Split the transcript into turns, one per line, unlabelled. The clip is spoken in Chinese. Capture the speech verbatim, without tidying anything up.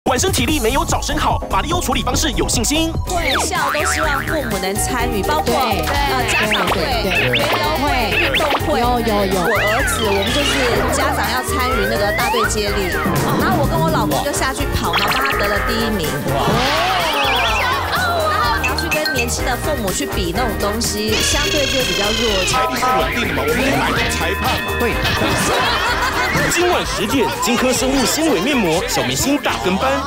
晚生体力没有早生好，马里欧处理方式有信心。
会校都希望父母能参与，包括呃家长会、园游会、运动会。
有有有。
我儿子，我们就是家长要参与那个大队接力，然后我跟我老公就下去跑，然后帮他得了第一名。年轻的父母去比那种东西，相对就比较弱。
财力是稳定的嘛，我们买个裁判嘛。对。今晚十点，金科生物纤维面膜小明星大跟班。